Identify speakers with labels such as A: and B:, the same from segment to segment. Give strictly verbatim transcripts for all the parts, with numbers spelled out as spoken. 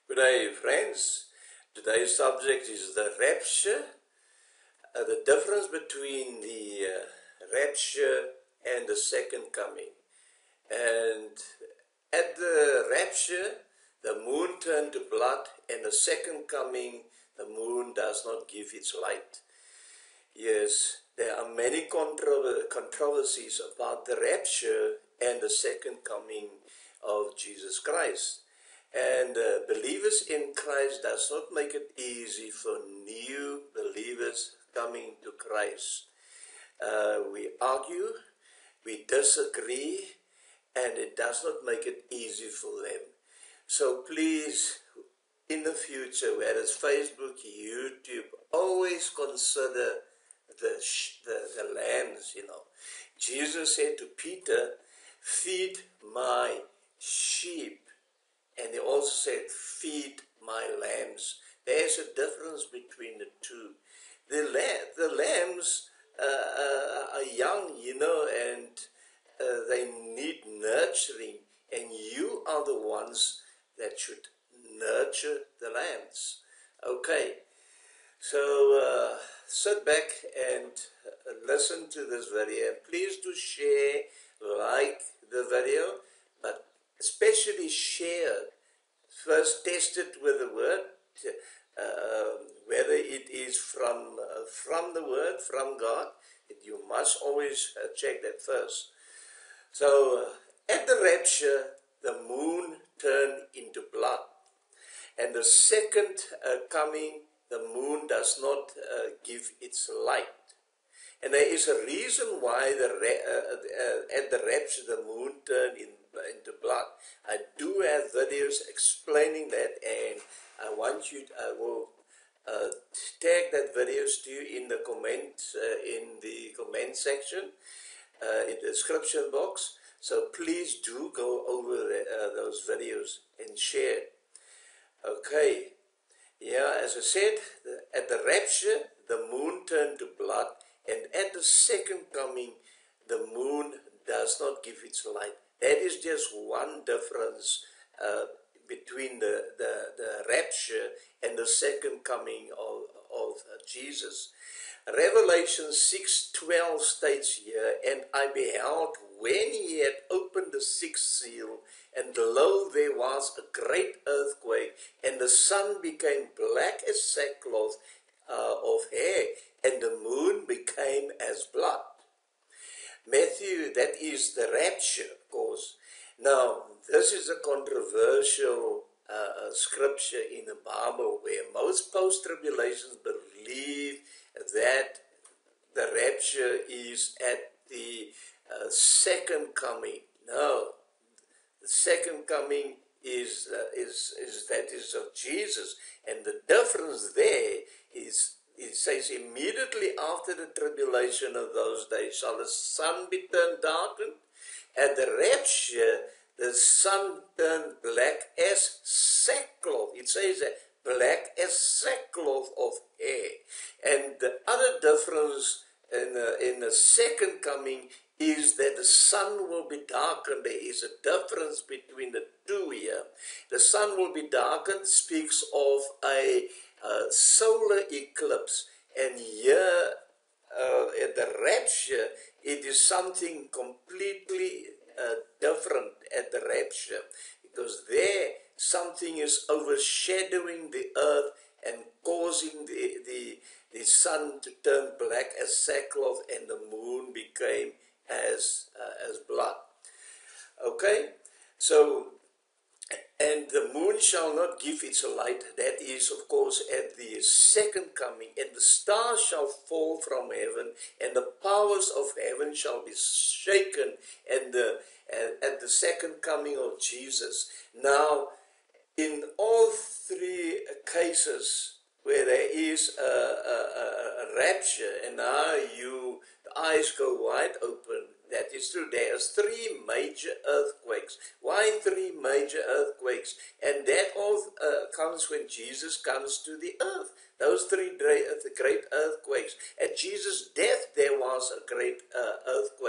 A: Good day, friends. Today's subject is the rapture, uh, the difference between the uh, rapture and the second coming. And at the rapture, the moon turned to blood, and the second coming, the moon does not give its light. Yes, there are many contro controversies about the rapture and the second coming of Jesus Christ. And uh, believers in Christ does not make it easy for new believers coming to Christ. Uh, we argue, we disagree, and it does not make it easy for them. So please, in the future, whether it's Facebook, YouTube, always consider the, the, the lambs, you know. Jesus said to Peter, feed my sheep. And he also said, feed my lambs. There's a difference between the two. The, lamb, the lambs uh, uh, are young, you know, and uh, they need nurturing. And you are the ones that should nurture the lambs. Okay, so uh, sit back and listen to this video. Please do share, like the video, but especially share. First, test it with the word, uh, whether it is from uh, from the word, from God. You must always uh, check that first. So, uh, at the rapture, the moon turned into blood. And the second uh, coming, the moon does not uh, give its light. And there is a reason why the uh, uh, at the rapture the moon turned in, into blood. I do have videos explaining that, and I want you, to, I will uh, tag that videos to you in the comments, uh, in the comment section, uh, in the description box. So please do go over the, uh, those videos and share. Okay, yeah, as I said, the, at the rapture, the moon turned to blood. And at the second coming, the moon does not give its light. That is just one difference uh, between the, the, the rapture and the second coming of, of uh, Jesus. Revelation six twelve states here, and I beheld when he had opened the sixth seal, and lo, there was a great earthquake, and the sun became black as sackcloth uh, of hair, and the moon became as blood. Matthew, that is the rapture, of course. Now, this is a controversial uh, scripture in the Bible where most post-tribulations believe that the rapture is at the uh, second coming. No, the second coming is, uh, is, is that is of Jesus. And the difference there is, it says, immediately after the tribulation of those days shall the sun be turned darkened. At the rapture, the sun turned black as sackcloth. It says that black as sackcloth of hair. And the other difference in the, in the second coming is that the sun will be darkened. There is a difference between the two here. The sun will be darkened speaks of a Uh, solar eclipse, and here uh, at the rapture it is something completely uh, different at the rapture, because there something is overshadowing the earth and causing the, the, the sun to turn black as sackcloth and the moon became as, uh, as blood. Okay, so and the moon shall not give its light. That is, of course, at the second coming. And the stars shall fall from heaven, and the powers of heaven shall be shaken. And the uh, at the second coming of Jesus. Now, in all three cases where there is a, a, a rapture, and now you the eyes go wide open. That is true. There's three major earthquakes. Why three major earthquakes? And that all uh, comes when Jesus comes to the earth. Those three great earthquakes. At Jesus' death, there was a great uh, earthquake.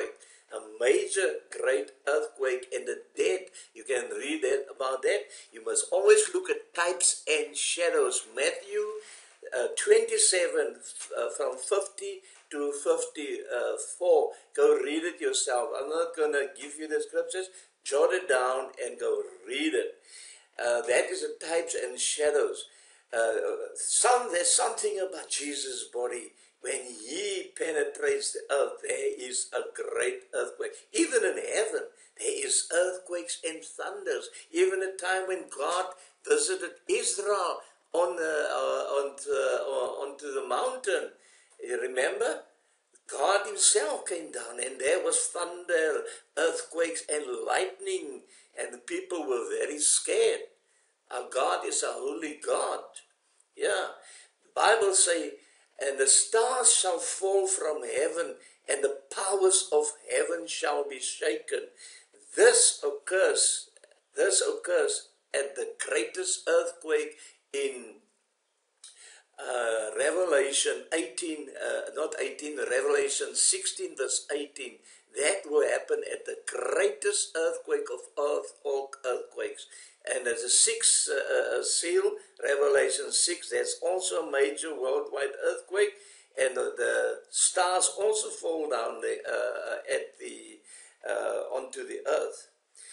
A: a major great earthquake, and the dead, you can read that about that. You must always look at types and shadows. Matthew uh, twenty-seven uh, from fifty to fifty-four. Go read it yourself. I'm not going to give you the scriptures. Jot it down and go read it. Uh, that is the types and shadows. Uh, some there's something about Jesus' body. When he penetrates the earth, there is a great earthquake. Even in heaven, there is earthquakes and thunders. Even a time when God visited Israel on the, uh, onto, uh, onto the mountain. You remember? God himself came down, and there was thunder, earthquakes, and lightning, and the people were very scared. Our God is a holy God. Yeah. The Bible says, and the stars shall fall from heaven, and the powers of heaven shall be shaken. This occurs, this occurs at the greatest earthquake in uh, Revelation eighteen, uh, not eighteen, Revelation sixteen verse eighteen. That will happen at the greatest earthquake of earth, all earthquakes. And as a sixth uh, seal, Revelation six, there's also a major worldwide earthquake, and the, the stars also fall down the, uh, at the uh, onto the earth.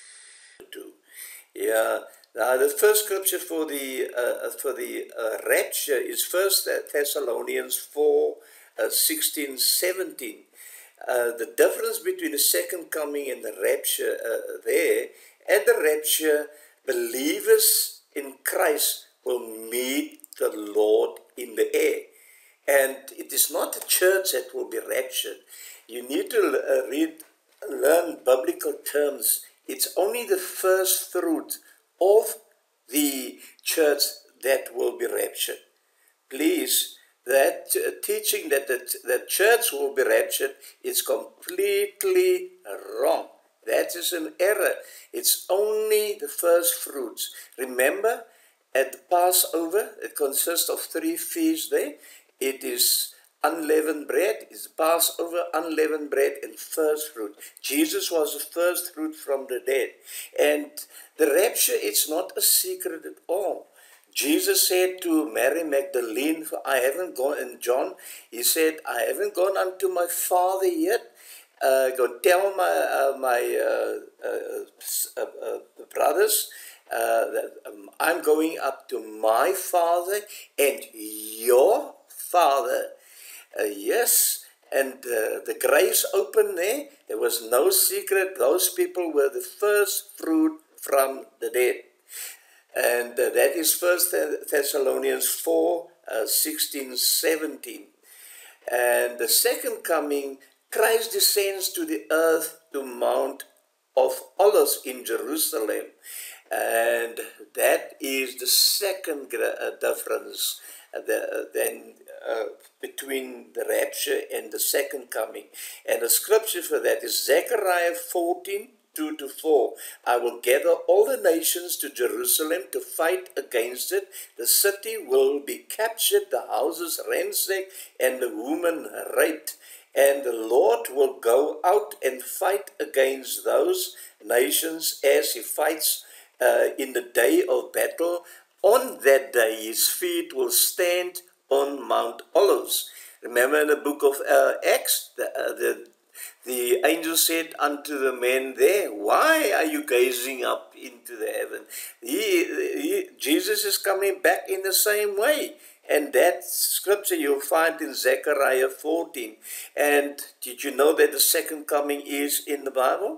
A: Yeah. Now the first scripture for the uh, for the uh, rapture is First Thessalonians four, uh, sixteen, seventeen. Uh, the difference between the second coming and the rapture uh, there, at the rapture, believers in Christ will meet the Lord in the air. And it is not the church that will be raptured. You need to uh, read, learn biblical terms. It's only the first fruit of the church that will be raptured. Please, that uh, teaching that the, the church will be raptured is completely wrong. That is an error. It's only the first fruits. Remember, at the Passover, it consists of three feasts there. It is unleavened bread, it's Passover, unleavened bread, and first fruit. Jesus was the first fruit from the dead. And the rapture, it's not a secret at all. Jesus said to Mary Magdalene, I haven't gone, and John, he said, I haven't gone unto my Father yet. Uh, go tell my, uh, my uh, uh, uh, uh, brothers uh, that um, I'm going up to my Father and your Father. Uh, yes, and uh, the graves opened there. There was no secret. Those people were the first fruit from the dead. And uh, that is First Thessalonians four, uh, sixteen, seventeen. And the second coming, Christ descends to the earth to Mount of Olives in Jerusalem. And that is the second uh, difference uh, the, uh, then, uh, between the rapture and the second coming. And the scripture for that is Zechariah fourteen, two to four. I will gather all the nations to Jerusalem to fight against it. The city will be captured, the houses ransacked, and the women raped. And the Lord will go out and fight against those nations as he fights uh, in the day of battle. On that day, his feet will stand on Mount Olives. Remember in the book of uh, Acts, the, uh, the The angel said unto the men there, why are you gazing up into the heaven? He, he, Jesus is coming back in the same way. And that scripture you'll find in Zechariah fourteen. And did you know that the second coming is in the Bible?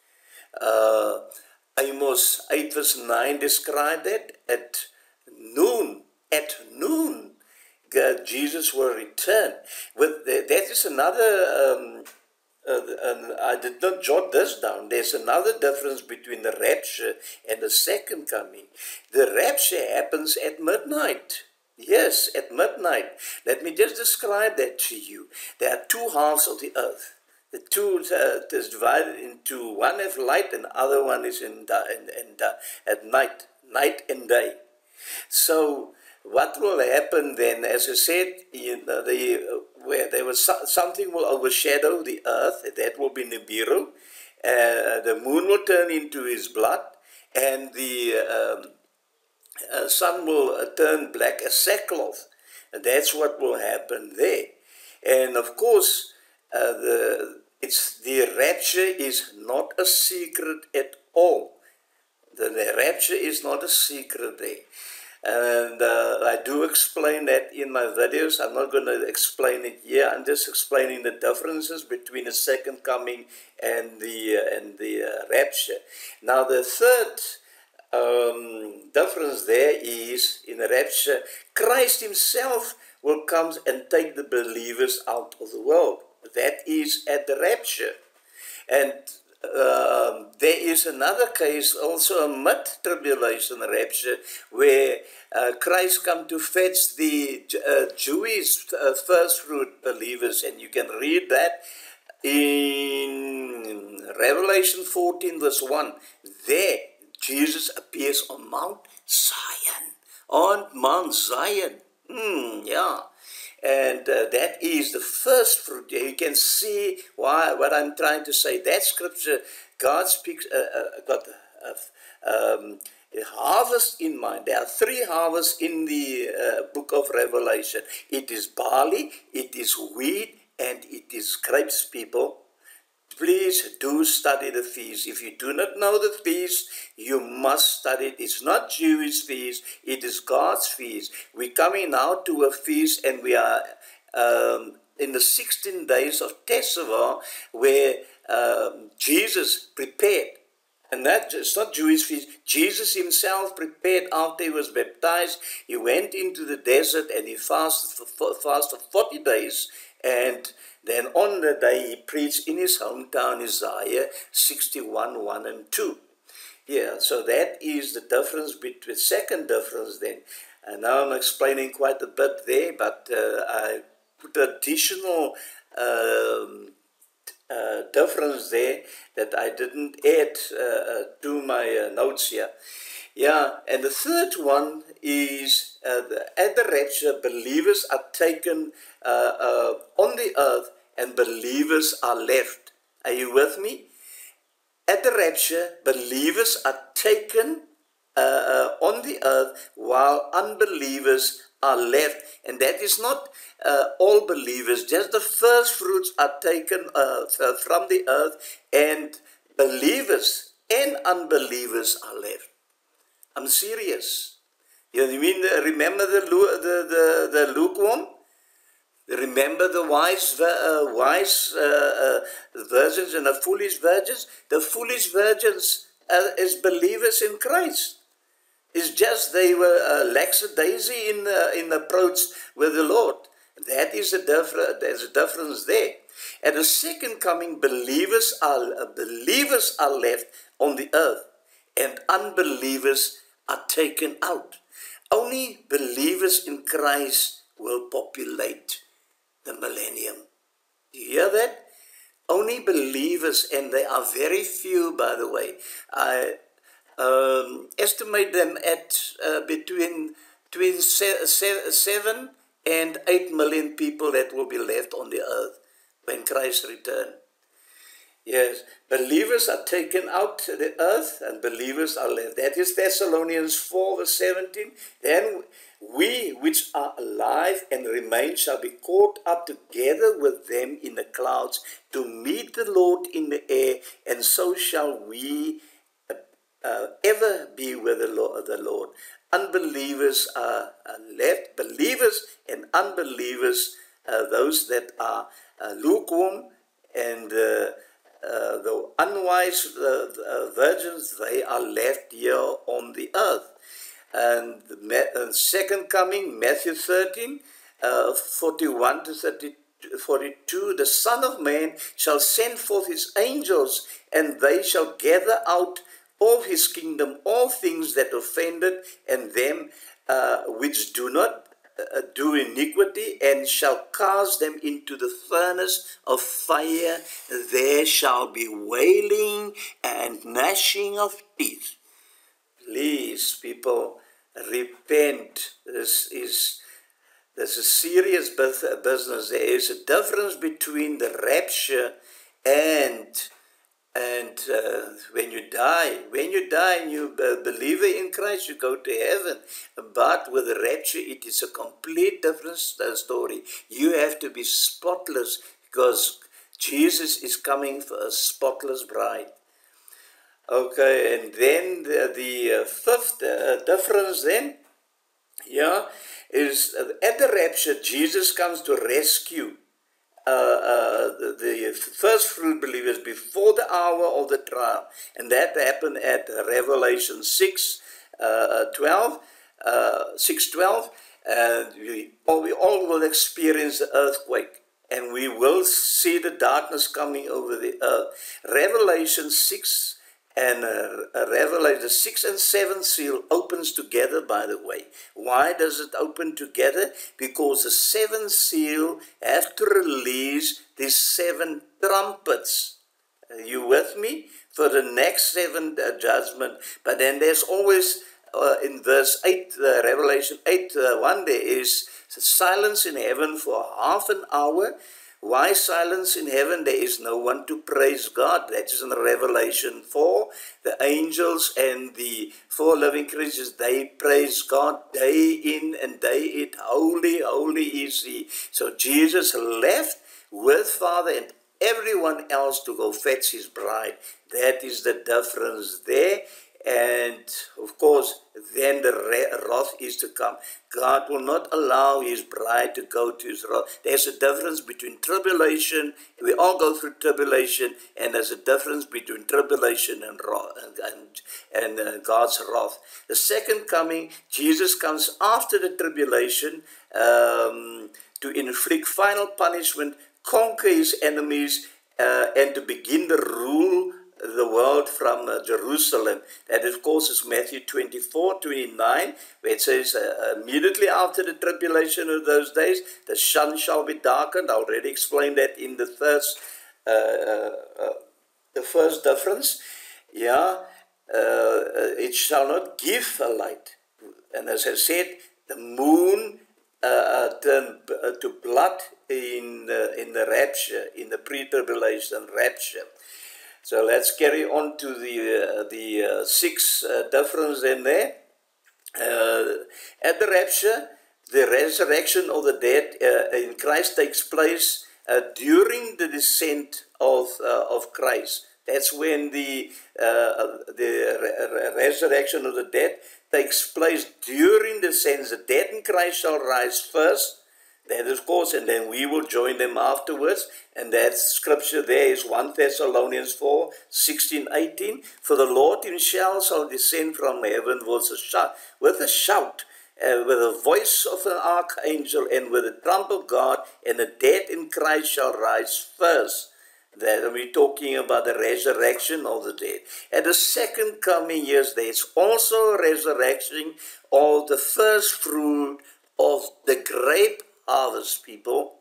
A: Uh, Amos eight verse nine described that at noon, at noon, God, Jesus will return. With the, that is another... Um, Uh, and I did not jot this down. There's another difference between the rapture and the second coming. The rapture happens at midnight. Yes, at midnight. Let me just describe that to you. There are two halves of the earth. The two uh, is divided into one has light and the other one is in, in, in, at night, night and day. So what will happen then, as I said, you know, the, where there was so, something will overshadow the earth, that will be Nibiru. Uh, the moon will turn into his blood, and the um, uh, sun will uh, turn black as sackcloth. And that's what will happen there. And of course, uh, the, it's, the rapture is not a secret at all. The, the rapture is not a secret there. And uh, I do explain that in my videos. I'm not going to explain it here. I'm just explaining the differences between the second coming and the, uh, and the uh, rapture. Now the third um, difference there is, in the rapture, Christ himself will come and take the believers out of the world. That is at the rapture. And Um, there is another case, also a mid-tribulation rapture, where uh, Christ come to fetch the uh, Jewish uh, first fruit believers, and you can read that in Revelation fourteen verse one. There, Jesus appears on Mount Zion, on Mount Zion. Hmm, yeah. And uh, that is the first fruit. You can see why what I'm trying to say. That scripture, God speaks, uh, uh, got uh, um, a harvest in mind. There are three harvests in the uh, book of Revelation. It is barley, it is wheat, and it is grapes, people. Please do study the feast. If you do not know the feast, you must study it. It's not Jewish feast, it is God's feast. We're coming now to a feast, and we are um, in the sixteen days of Teshuvah, where um, Jesus prepared. And that it's not Jewish feast. Jesus himself prepared after he was baptized. He went into the desert and he fasted for, fasted for forty days. And then on the day he preached in his hometown, Isaiah sixty-one, one and two. Yeah, so that is the difference between, second difference then. And now I'm explaining quite a bit there, but uh, I put additional um, uh, difference there that I didn't add uh, to my uh, notes here. Yeah, and the third one is uh, the, at the rapture, believers are taken uh, uh, on the earth and believers are left. Are you with me? At the rapture, believers are taken uh, uh, on the earth while unbelievers are left. And that is not uh, all believers, just the first fruits are taken uh, from the earth, and believers and unbelievers are left. I'm serious. You mean, remember the, the, the, the lukewarm? Remember the wise, uh, wise uh, uh, virgins and the foolish virgins? The foolish virgins uh, is believers in Christ. It's just they were uh, lackadaisy in uh, in approach with the Lord. That is a difference. There's a difference there. At the second coming, believers are uh, believers are left on the earth, and unbelievers are taken out. Only believers in Christ will populate the millennium. Do you hear that? Only believers, and they are very few, by the way. I um, estimate them at uh, between, between se se seven and eight million people that will be left on the earth when Christ returns. Yes, believers are taken out to the earth and believers are left. That is Thessalonians four verse seventeen. Then we which are alive and remain shall be caught up together with them in the clouds to meet the Lord in the air, and so shall we uh, uh, ever be with the Lord. The Lord. Unbelievers are, are left. Believers and unbelievers, uh, those that are uh, lukewarm and uh, Uh, the unwise uh, uh, virgins, they are left here on the earth. And the uh, second coming, Matthew thirteen, uh, forty-one to forty-two, the Son of Man shall send forth his angels, and they shall gather out of his kingdom all things that offended, and them uh, which do not Uh, do iniquity, and shall cast them into the furnace of fire. There shall be wailing and gnashing of teeth. Please, people, repent. this is there's a serious business. There is a difference between the rapture and and uh, when you die. When you die and you a believer in Christ, you go to heaven. But with the rapture, it is a complete different story. You have to be spotless because Jesus is coming for a spotless bride. Okay, and then the, the uh, fifth uh, difference then, yeah, is uh, at the rapture, Jesus comes to rescue uh, uh, the, the first fruit believers before the hour of the trial. And that happened at Revelation six, uh, twelve, uh, six twelve, and we all, we all will experience the earthquake. And we will see the darkness coming over the earth. Revelation six and uh, Revelation, the sixth and seventh seal opens together, by the way. Why does it open together? Because the seventh seal has to release these seven trumpets. Are you with me? For the next seven uh, judgment. But then there's always, uh, in verse eight, uh, Revelation eight, uh, one there is silence in heaven for half an hour. Why silence in heaven? There is no one to praise God. That is in Revelation four. The angels and the four living creatures, they praise God day in and day out. Holy, holy is He. So Jesus left with Father and everyone else to go fetch His bride. That is the difference there. And of course, then the wrath is to come. God will not allow His bride to go to His wrath. There's a difference between tribulation. We all go through tribulation, and there's a difference between tribulation and wrath, and, and, and uh, God's wrath. The second coming, Jesus comes after the tribulation um, to inflict final punishment, conquer His enemies, uh, and to begin the rule the world from uh, Jerusalem. That, of course, is Matthew twenty-four, twenty-nine, where it says, uh, immediately after the tribulation of those days, the sun shall be darkened. I already explained that in the first, uh, uh, uh, the first difference. Yeah, uh, it shall not give a light. And as I said, the moon uh, turned uh, to blood in, uh, in the rapture, in the pre-tribulation rapture. So let's carry on to the uh, the uh, sixth uh, difference in there. Uh, at the rapture, the resurrection of the dead uh, in Christ takes place uh, during the descent of uh, of Christ. That's when the uh, the re resurrection of the dead takes place during the descent. The dead in Christ shall rise first. That of course, and then we will join them afterwards. And that scripture there is First Thessalonians four, sixteen, eighteen. For the Lord Himself shall descend from heaven with a shout, with a shout, uh, with the voice of an archangel, and with the trump of God, and the dead in Christ shall rise first. That we're talking about the resurrection of the dead. At the second coming years, there is also a resurrection of the first fruit of the grape harvest, people,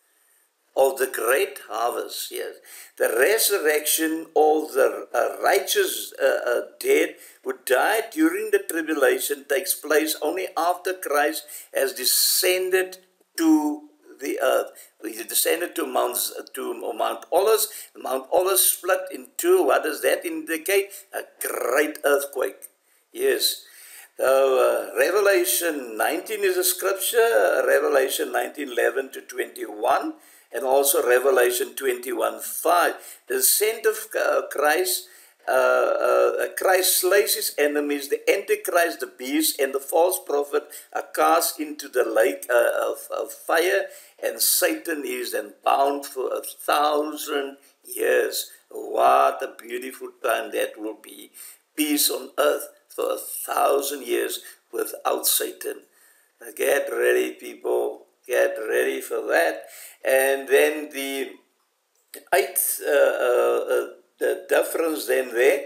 A: of the great harvest, yes. The resurrection of the uh, righteous uh, uh, dead who died during the tribulation takes place only after Christ has descended to the earth. He descended to Mount, to Mount Olivet. Mount Olivet split in two. What does that indicate? A great earthquake, yes. So, uh, Revelation nineteen is a scripture, uh, Revelation nineteen, eleven to twenty-one, and also Revelation twenty-one, five. The descent of uh, Christ, uh, uh, Christ slays His enemies, the Antichrist, the beast, and the false prophet are cast into the lake uh, of, of fire, and Satan is then bound for a thousand years. What a beautiful time that will be. Peace on earth for a thousand years without Satan. Get ready, people. Get ready for that. And then the eighth uh, uh, the difference then there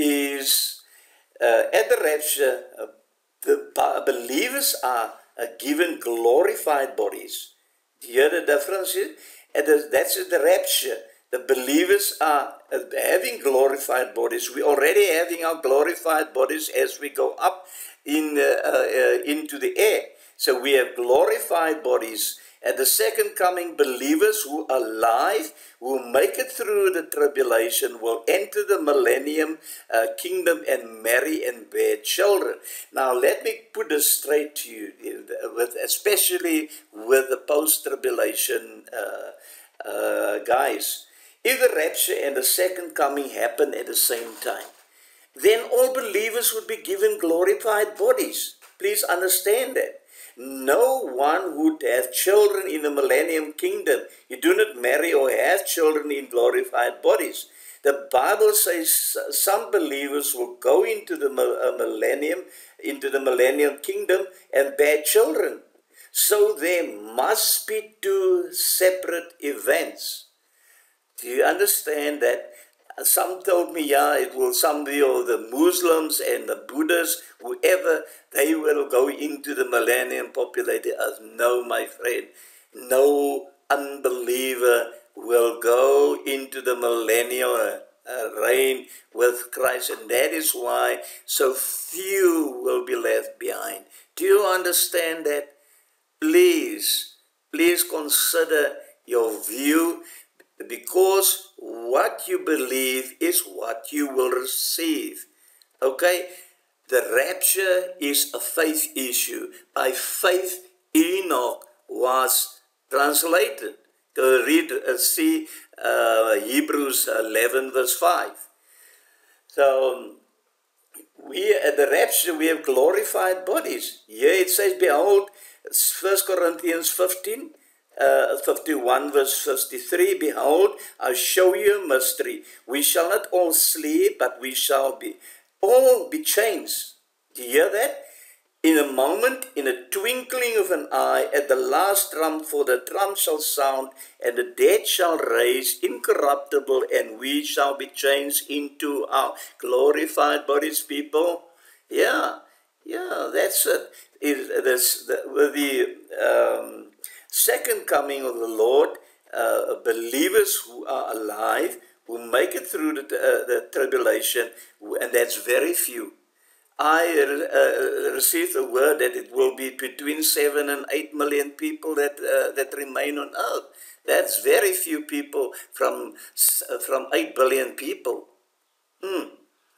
A: is uh, at the rapture, uh, the believers are uh, given glorified bodies. Do you hear the difference here? And the, that's the rapture. The believers are having glorified bodies. We're already having our glorified bodies as we go up in uh, uh, into the air. So we have glorified bodies. At the second coming, believers who are alive, who make it through the tribulation, will enter the millennium uh, kingdom and marry and bear children. Now, let me put this straight to you, with, especially with the post-tribulation uh, uh, guys. If the rapture and the second coming happen at the same time, then all believers would be given glorified bodies. Please understand that. No one would have children in the millennium kingdom. You do not marry or have children in glorified bodies. The Bible says some believers will go into the millennium, into the millennium kingdom and bear children. So there must be two separate events. Do you understand that? Some told me, yeah, it will some be all the Muslims and the Buddhists, whoever, they will go into the millennium populated earth. No, my friend, no unbeliever will go into the millennial uh, reign with Christ. And that is why so few will be left behind. Do you understand that? Please, please consider your view, because what you believe is what you will receive. Okay? The rapture is a faith issue. By faith, Enoch was translated. Go read, uh, see uh, Hebrews eleven verse five. So, um, we at the rapture, we have glorified bodies. Here it says, behold, First Corinthians fifteen, Uh, fifty-one verse fifty-three, behold, I show you a mystery. We shall not all sleep, but we shall be all be changed. Do you hear that? In a moment, in a twinkling of an eye, at the last trump, for the trump shall sound, and the dead shall rise incorruptible, and we shall be changed into our glorified bodies, people. Yeah, yeah, that's it. It this, the, with the um, second coming of the Lord, uh, believers who are alive, who make it through the, uh, the tribulation, and that's very few. I uh, received a word that it will be between seven and eight million people that uh, that remain on earth. That's very few people from from eight billion people. Hmm.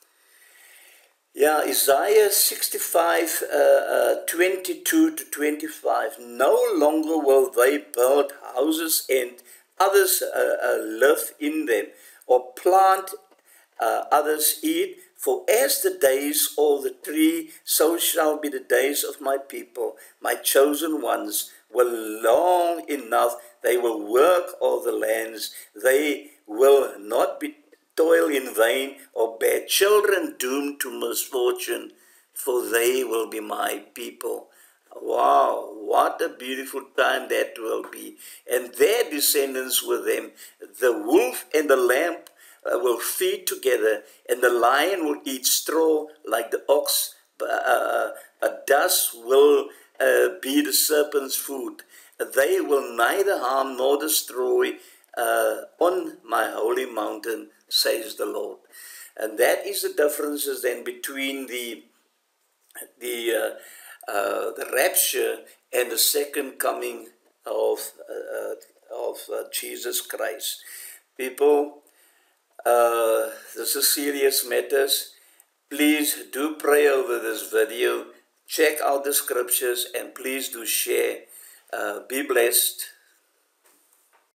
A: Yeah, Isaiah sixty-five, uh, uh, twenty-two to twenty-five. No longer will they build houses and others uh, uh, live in them, or plant, uh, others eat. For as the days of the tree, so shall be the days of my people. My chosen ones will long enough. They will work all the lands. They will not be toil in vain, or bear children doomed to misfortune, for they will be my people. Wow, what a beautiful time that will be. And their descendants with them. The wolf and the lamb uh, will feed together, and the lion will eat straw like the ox. Uh, but dust will uh, be the serpent's food. They will neither harm nor destroy uh, on my holy mountain, says the Lord. And that is the differences then between the the uh, uh, the rapture and the second coming of uh, of uh, Jesus Christ. People, uh, this is serious matters. Please do pray over this video. Check out the scriptures, and please do share. Uh, be blessed.